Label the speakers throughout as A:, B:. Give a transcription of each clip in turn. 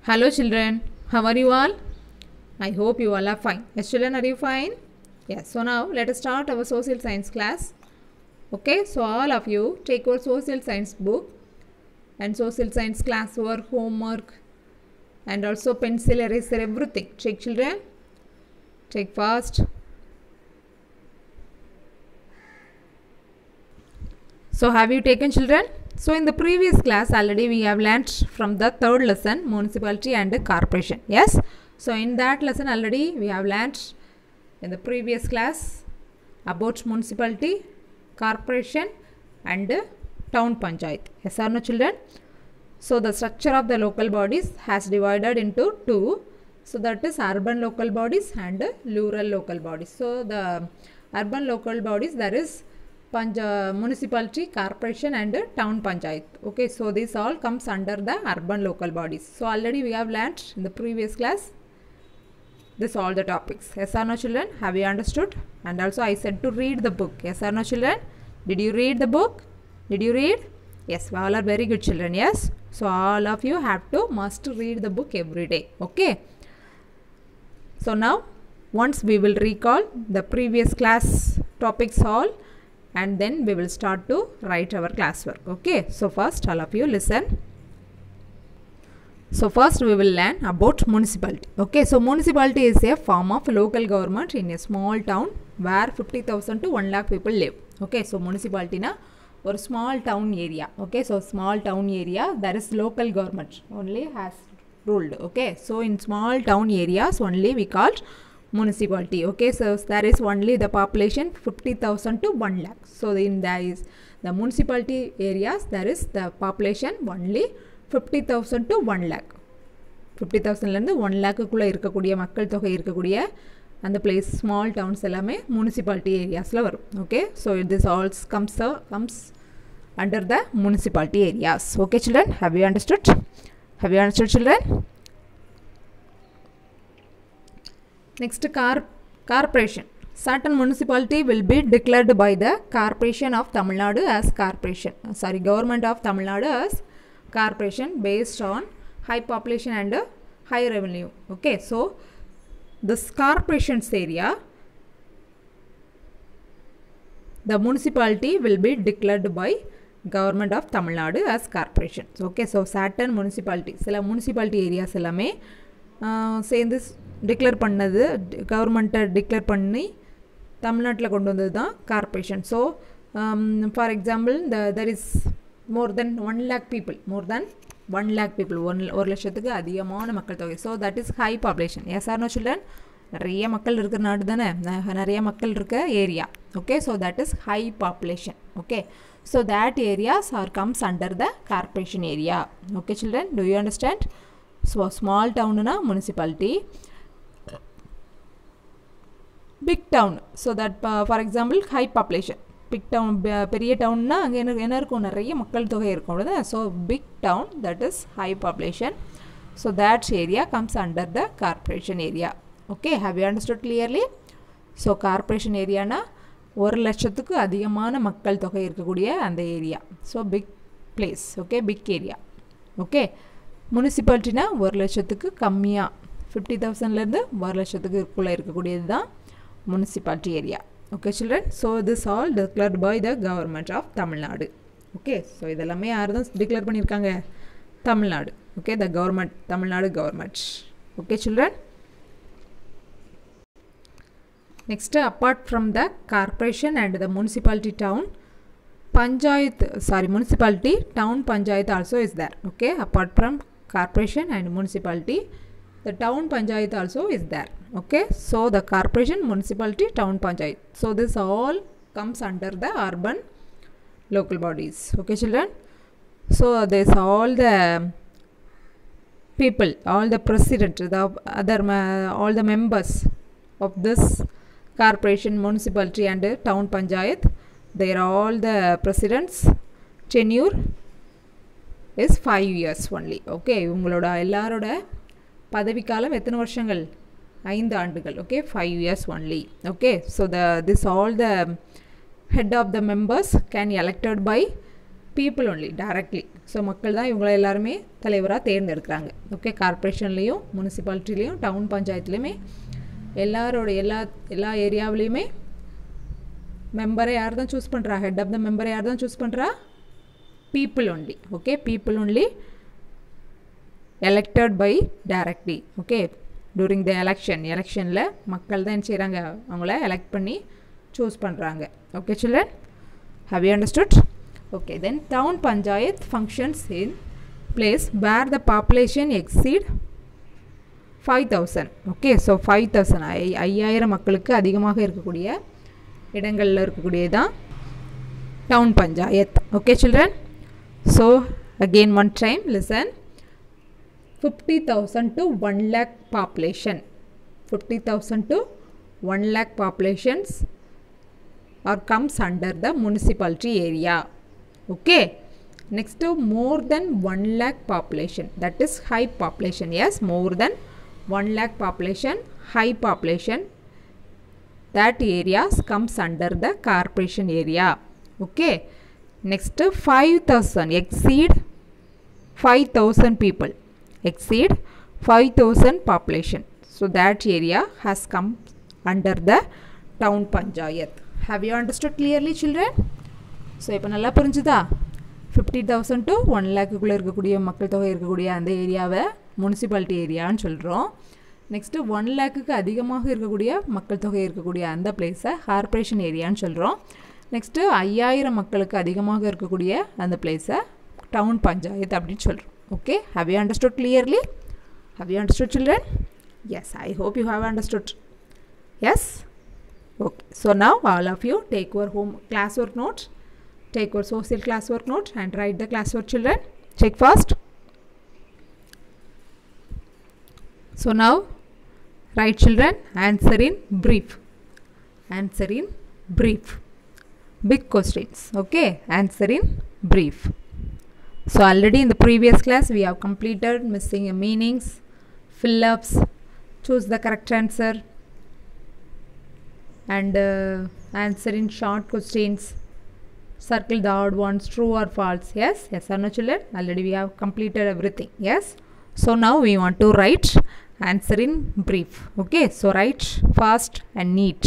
A: Hello children, how are you all? I hope you all are fine. Yes children, are you fine? Yes, so now let us start our social science class. Okay, so all of you take your social science book and social science classwork, homework and also pencil, eraser, everything. Check children, take fast. So have you taken children? So in the previous class already we have learnt from the third lesson municipality and corporation. Yes. So in that lesson already we have learnt in the previous class about municipality, corporation and town panchayat. Yes or no children? So the structure of the local bodies has divided into two. So that is urban local bodies and rural local bodies. So the urban local bodies, there is municipality, corporation and town panchayat. Okay, so this all comes under the urban local bodies. So already we have learnt in the previous class this all the topics. Yes or no children? Have you understood? And also I said to read the book. Yes or no children? Did you read the book? Did you read? Yes, all are very good children. Yes. So all of you have to must read the book every day. Okay. So now once we will recall the previous class topics all, and then we will start to write our classwork. Okay, so first all of you listen. So first we will learn about municipality. Okay, so municipality is a form of local government in a small town where 50,000 to 1 lakh people live. Okay, so municipality na or small town area. Okay, so small town area, there is local government only has ruled. Okay, so in small town areas only we called municipality. Okay, so there is only the population 50,000 to 1 lakh. So in the municipality areas there is the population only 50,000 to 1 lakh. 50,000 lende 1 lakh குள்ள இருக்கக்கூடிய மக்கள் தொகை இருக்கக்கூடிய அந்த place small towns எல்லாமே municipality areasல வரும். Okay, so this all comes under the municipality areas. Okay children, have you understood? Have you understood children? Next, corporation. Certain municipality will be declared by the corporation of Tamil Nadu as corporation. Sorry, government of Tamil Nadu as corporation based on high population and high revenue. Okay, so this corporation's area, the municipality will be declared by government of Tamil Nadu as corporation. Okay, so certain municipality, சில municipality areas எல்லாமே சேர்ந்து declare பண்ணது கவர்மெண்ட்டை declare பண்ணி தமிழ்நாட்டில் கொண்டு வந்தது தான் corporation. So for example there is more than 1 lakh people, more than 1 lakh people, 1 லட்சத்துக்கு அதிகமான மக்கள் தொகை. So that is high population. Yes or no children? நிறைய மக்கள் இருக்கிற நாடு தானே, நிறைய மக்கள் இருக்க ஏரியா. Okay, so that is high population. Okay, so that areas are comes under the corporation area. Okay children, do you understand? So small டவுனுனா municipality, big town, so that for example high population, big town, பெரிய டவுன்னா அங்கே என்ன இருக்கும், நிறைய மக்கள் தொகை இருக்கும். So big town, that is high population, so that area comes under the corporation area. Okay, have you understood clearly? So corporation area na 1 லட்சத்துக்கு அதிகமான மக்கள் தொகை இருக்கக்கூடிய அந்த ஏரியா. So big place. Okay, big area. Okay, municipality na 1 லட்சத்துக்கு கம்மியா 50,000லேருந்து 1 லட்சத்துக்கு இருக்குள்ள இருக்கக்கூடியது தான் municipality area. Okay children, so this all declared by the government of Tamil Nadu. Okay, so இதெல்லாமே யார் தான் டிக்ளேர் பண்ணியிருக்காங்க? Tamil Nadu. Okay, the government, Tamil Nadu government. Okay children, next apart from the corporation and the municipality town panchayat, sorry municipality town panchayat also is there. Okay, apart from corporation and municipality, the town panchayat also is there. Okay, so the corporation, municipality, town panchayat, so this all comes under the urban local bodies. Okay children, so there's all the people, all the president, the other all the members of this corporation, municipality and town panchayat, they are all the presidents tenure is 5 years only. Okay, உங்களோட எல்லாரோட பதவிக்காலம் எத்தனை வருஷங்கள்? 5 ஆண்டுகள். Okay, 5 years only. Okay, so this all the head of the members can elected by people only directly. So மக்கள் தான் இவங்களை எல்லாருமே தலைவராக தேர்ந்தெடுக்கிறாங்க. ஓகே, கார்ப்பரேஷன்லேயும் முனிசிபாலிட்டிலையும் டவுன் பஞ்சாயத்துலேயுமே எல்லா ஏரியாவிலையுமே மெம்பரை யார் தான் சூஸ் பண்ணுறா, ஹெட் ஆஃப் த மெம்பரை யார் தான் சூஸ் பண்ணுறா, people only. ஓகே, people only elected by directly. ஓகே, during the எலெக்ஷனில் மக்கள் தான் என்ன செய்கிறாங்க, அவங்கள எலெக்ட் பண்ணி சூஸ் பண்ணுறாங்க. Okay children, have you understood? Okay, then town panchayat functions in place where the population exceed 5000. okay, so 5000 5000 மக்களுக்கு அதிகமாக இருக்கக்கூடிய இடங்களில் இருக்கக்கூடியதான் town panchayat. okay children, so again one time listen, 50,000 to 1 lakh population, 50,000 to 1 lakh populations or comes under the municipality area. okay, next to more than 1 lakh population, that is high population. yes, more than 1 lakh population, high population, that areas comes under the corporation area. okay, next to 5000, exceed 5000 people, exceed 5000 population, so that area has come under the town panchayat. have you understood clearly children? So இப்போ நல்லா புரிஞ்சுதா? 50,000 to 1 lakhக்குள்ளே இருக்கக்கூடிய மக்கள் தொகை இருக்கக்கூடிய அந்த ஏரியாவை municipality ஏரியான்னு சொல்கிறோம். நெக்ஸ்ட்டு 1 lakhக்கு அதிகமாக இருக்கக்கூடிய மக்கள் தொகை இருக்கக்கூடிய அந்த பிளேஸை கார்ப்பரேஷன் ஏரியான்னு சொல்கிறோம். நெக்ஸ்ட்டு 5000 மக்களுக்கு அதிகமாக இருக்கக்கூடிய அந்த பிளேஸை டவுன் பஞ்சாயத்து அப்படின்னு சொல்கிறோம். Okay, have you understood clearly? have you understood children? yes, I hope you have understood. yes, okay, so now all of you take your home classwork notes, take your social classwork note and write the classwork children. check first. so now write children, answer in brief, answer in brief, big questions. okay, answer in brief. so already in the previous class we have completed missing meanings, fill ups, choose the correct answer and answer in short questions, circle the odd ones, true or false. yes or no children? already we have completed everything. yes, so now we want to write answer in brief. okay, so write fast and neat,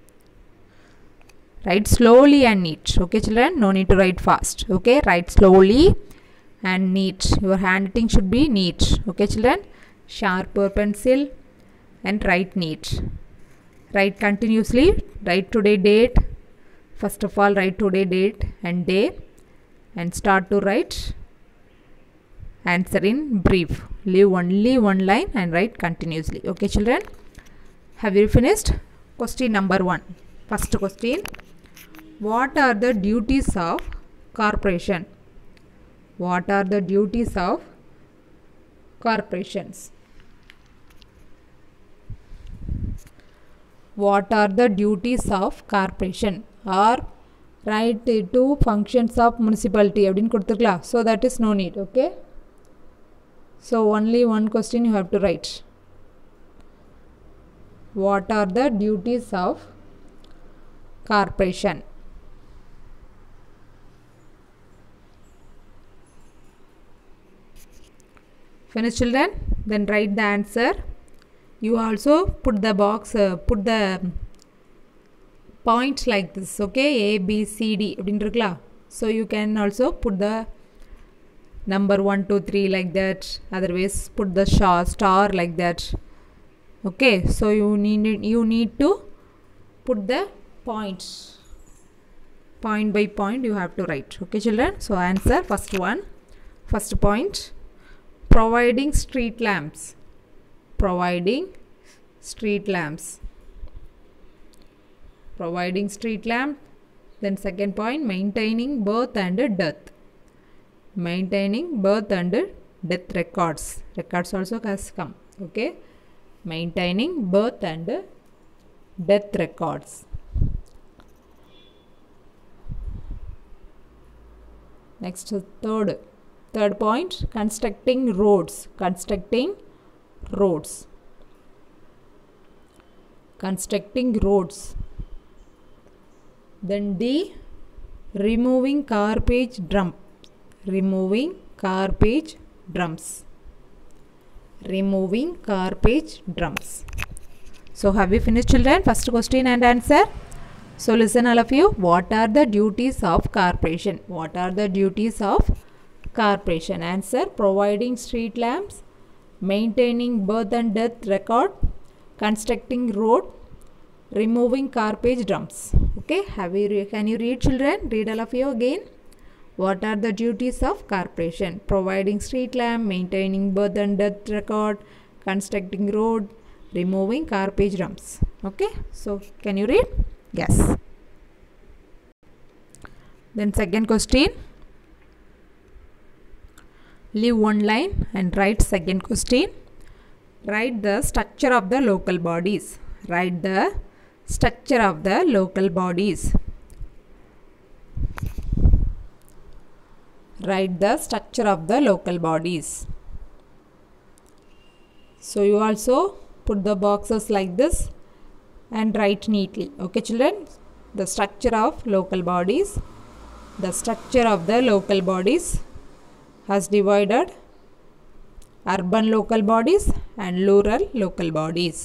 A: write slowly and neat. okay children, no need to write fast. okay, write slowly and neat, your handwriting should be neat. okay children, sharper pencil and write neat, write continuously, write today date. first of all write today date and day and start to write answer in brief, leave only one line and write continuously. okay children, have you finished? question number 1, first question, what are the duties of corporation? what are the duties of corporations? what are the duties of corporation? or write two functions of municipality அப்படினு கொடுத்துக்கலாம். so that is no need. okay, so only one question you have to write. what are the duties of corporation? finish children? then write the answer. you also put the box, put the points like this. okay, A B C D அப்படினு இருக்கலாம். so you can also put the number 1 2 3 like that, otherwise put the star like that. okay, so you need to put the points, point by point you have to write. okay children, so answer first one, first point, providing street lamps, providing street lamps, providing street lamp. then second point, maintaining birth and death, maintaining birth and death records, records also has come. okay, maintaining birth and death records. next third point, constructing roads, constructing roads, constructing roads. then D, removing garbage dump, removing garbage drums. Removing garbage drums. So have you finished, children? First question and answer. So listen all of you. What are the duties of corporation? What are the duties of corporation? Answer: providing street lamps, maintaining birth and death record, constructing road, removing garbage drums. Okay, can you read, children? Read all of you again. What are the duties of corporation? Providing street lamp, maintaining birth and death record, constructing road, removing garbage drums. Okay, so can you read? Yes. Then second question. Leave one line and write second question. Write the structure of the local bodies. Write the structure of the local bodies. Write the structure of the local bodies. So you also put the boxes like this and write neatly. Okay, children? The structure of local bodies. The structure of the local bodies has divided urban local bodies and rural local bodies.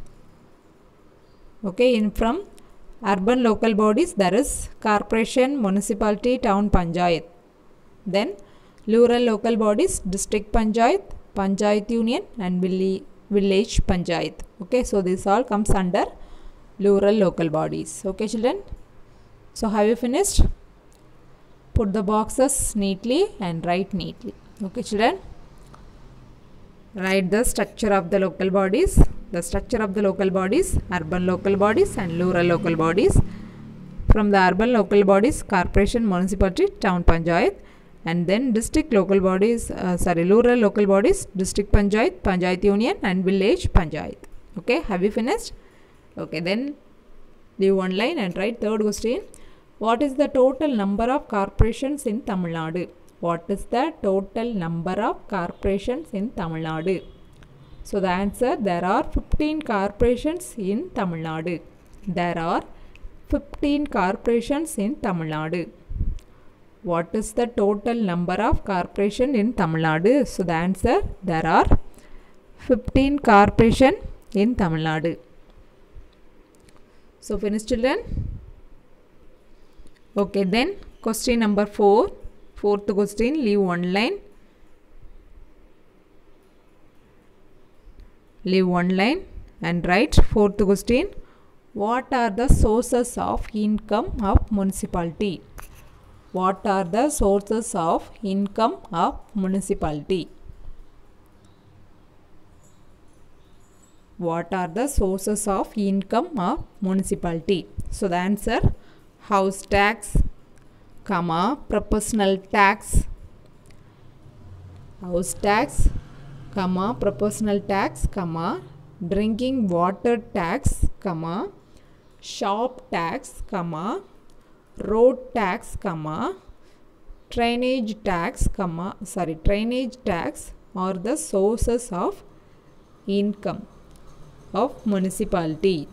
A: Okay, from urban local bodies there is corporation, municipality, town panchayat. Then rural local bodies, district panchayat, panchayat union and village panchayat. Okay, so this all comes under rural local bodies. Okay, children? So have you finished? Put the boxes neatly and write neatly. Okay, children? Write the structure of the local bodies. The structure of the local bodies, urban local bodies and rural local bodies. From the urban local bodies, corporation, municipality, town panchayat, and then district local bodies, rural local bodies, district panchayat, panchayat union and village panchayat. Okay, have you finished? Okay, then leave one line and write third question. What is the total number of corporations in Tamil Nadu? What is the total number of corporations in Tamil Nadu? So the answer: there are 15 corporations in Tamil Nadu. There are 15 corporations in Tamil Nadu. What is the total number of corporations in Tamil Nadu? So the answer: there are 15 corporations in Tamil Nadu. So finished, children? Okay, then question number 4. Fourth question, leave one line. Leave one line and write fourth question. What are the sources of income of municipality? What are the sources of income of municipality? What are the sources of income of municipality? So the answer: house tax, proportional tax, house tax, proportional tax, drinking water tax, shop tax, road tax, drainage tax, drainage tax are the sources of income of municipality.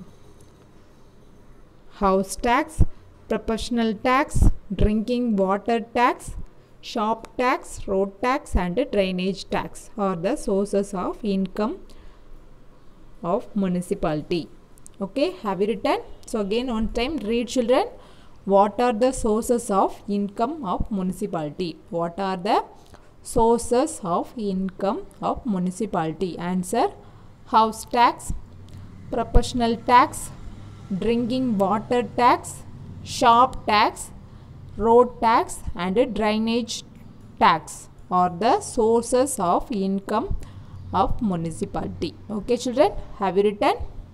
A: House tax, proportional tax, drinking water tax, shop tax, road tax and drainage tax are the sources of income of municipality. Okay, have you written? So again one time read, children. What are the sources of income of municipality? What are the sources of income of municipality? Answer: house tax, proportional tax, drinking water tax, shop tax, road tax and drainage tax are the sources of income of municipality. Okay, children, have you written?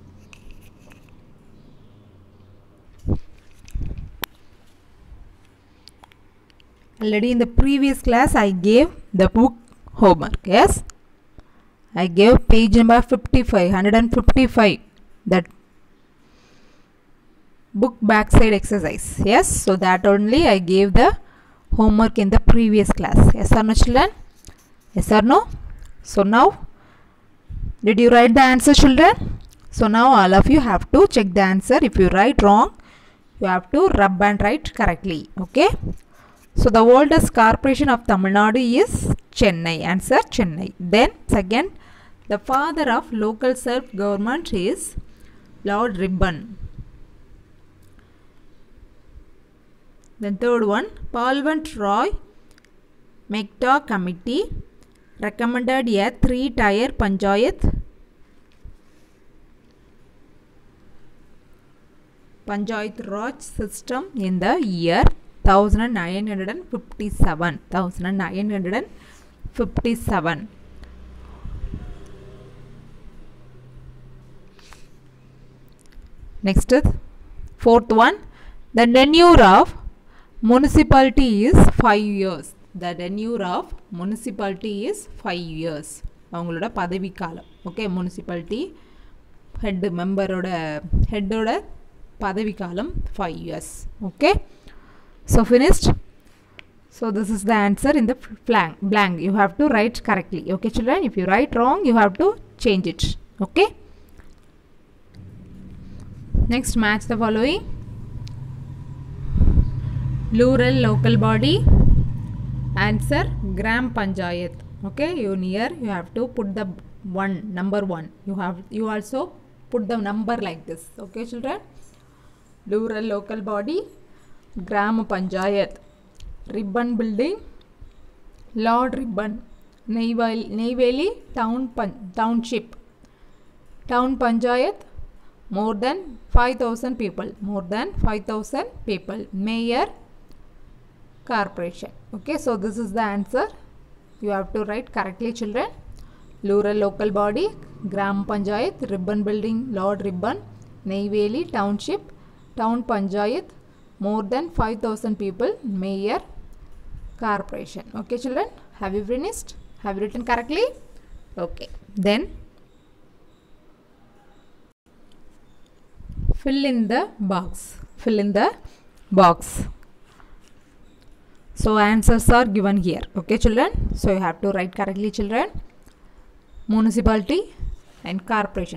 A: Already in the previous class I gave the book homework. Yes, I gave page number 55, 155, that book backside exercise. Yes, so that only I gave the homework in the previous class. Yes or no, children? Yes or no? So now, did you write the answer, children? So now all of you have to check the answer. If you write wrong, you have to rub and write correctly. Okay. So the oldest corporation of Tamil Nadu is Chennai. Answer Chennai. Then second, the father of local self-government is Lord Ripon. Then third one, Parliament Roy Mehta Committee recommended a 3-tier Panchayat Raj system in the year 1957. 1957. Next is fourth one, the tenure of municipality is 5 years. The tenure of municipality is 5 years. அவங்களோட பதவி காலம். Okay, municipality head member ஓட head ஓட பதவி காலம் 5 years. Okay, so finished. So this is the answer in the blank. You have to write correctly. Okay children, if you write wrong you have to change it. Okay, next, match the following. Rural local body. Answer Gram Panchayat. Okay, here you have to put the number 1. You also put the number like this. Okay children, rural local body, Gram Panchayat, Ripon building, Lord Ripon, Neyveli township, town Panchayat, more than 5,000 people, mayor, corporation. Okay, so this is the answer. You have to write correctly children. Rural local body, Gram Panchayat, Ripon building, Lord Ripon, Neyveli township, town Panchayat, more than 5,000 people, mayor, corporation. Okay children, have you finished? Have you written correctly? Okay, then fill in the box. So answers are given here. Okay children, so you have to write correctly children. Municipality and corporation.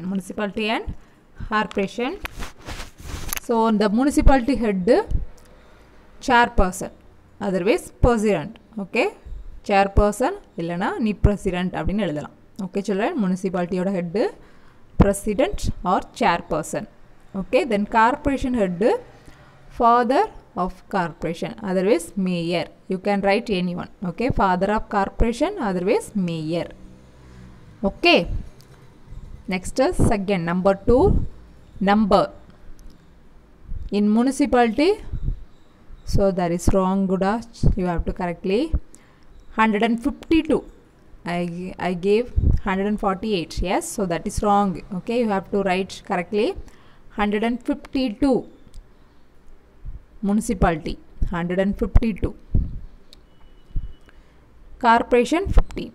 A: So the municipality head chairperson, otherwise president. Okay, chairperson illana nee president அப்படினு எழுதலாம். Okay children, municipality oda head president or chairperson. Okay, then corporation head father of corporation, otherwise mayor. You can write anyone. Okay, father of corporation, otherwise mayor. Okay, next is second, number 2, number in municipality. So that is wrong, Guda. You have to correctly 152. I gave 148. Yes, so that is wrong. Okay, you have to write correctly 152. Municipality 152. Corporation 15.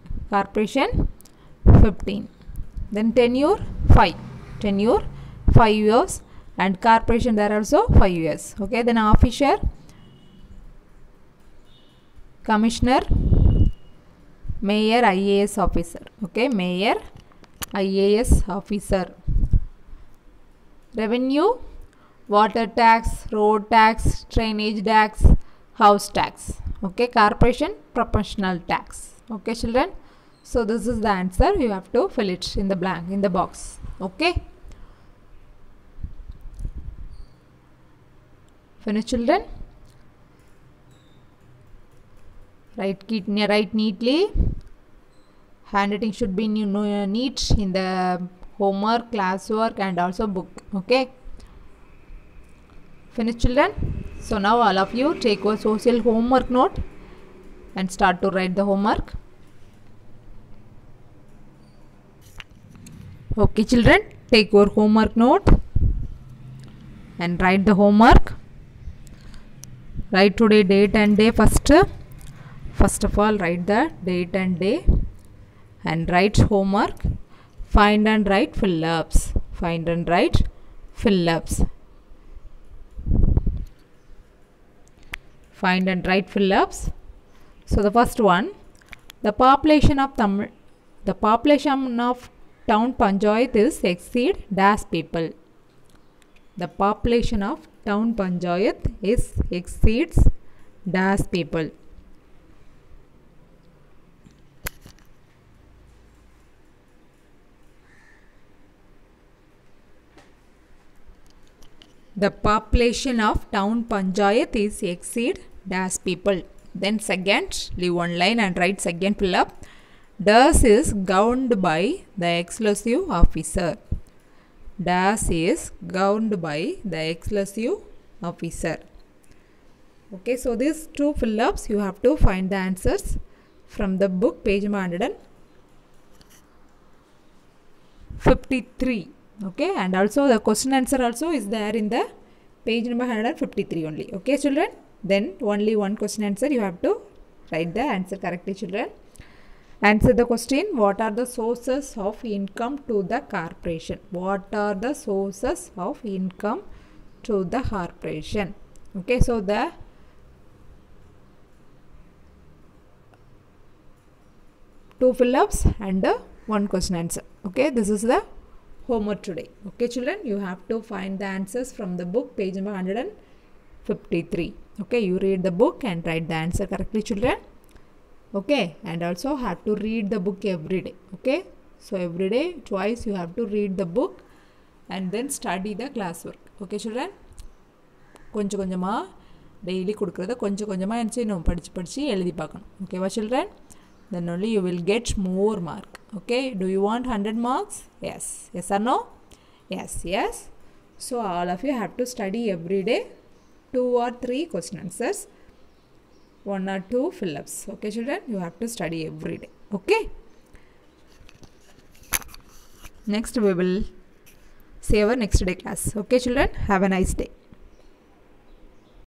A: Then tenure 5 years, and corporation there also 5 years. Okay, then officer, commissioner, mayor, IAS officer. Okay, mayor, IAS officer. Revenue, water tax, road tax, drainage tax, house tax. Okay, corporation, proportional tax. Okay children, so this is the answer. You have to fill it in the blank, in the box. Okay, finish children. Write neatly. Handwriting should be neat in the homework, classwork and also book. Okay, finish children. So now all of you take your social homework note and start to write the homework. Okay children, take your homework note and write the homework. Write today date and day first. First of all, write the date and day and write homework. Find and write fill-ups. Find and write fill-ups. So the first one, the population of town Panchayat is exceed dash people. The population of town Panchayat is exceeds dash people. The population of town panchayat is exceed dash people. Then second, leave one line and write second fill up. Dash is governed by the exclusive officer. Dash is governed by the exclusive officer. Okay, so these two fill ups you have to find the answers from the book, page number 153. Okay, and also the question answer also is there in the page number 153 only. Okay, children, then only one question answer you have to write the answer correctly, children. Answer the question. What are the sources of income to the corporation? What are the sources of income to the corporation? Okay, so the two fill ups and one question answer. Okay, this is the homework today. Okay, children, you have to find the answers from the book, page number 153. Okay, you read the book and write the answer correctly, children. Okay, and also have to read the book every day. Okay, so every day twice you have to read the book and then study the classwork. Okay, children, கொஞ்சம் கொஞ்சமா daily கொடுக்கறத கொஞ்சம் கொஞ்சமா என்ன செய்யணும், படிச்சு எழுதி பார்க்கணும். ஓகேவா children? Then only you will get more mark. Okay, do you want 100 marks? Yes. Yes or no? Yes, yes. So all of you have to study every day 2 or 3 question answers, 1 or 2 fill ups. Okay, children, you have to study every day. Okay, next we will see our next day class. Okay, children, have a nice day.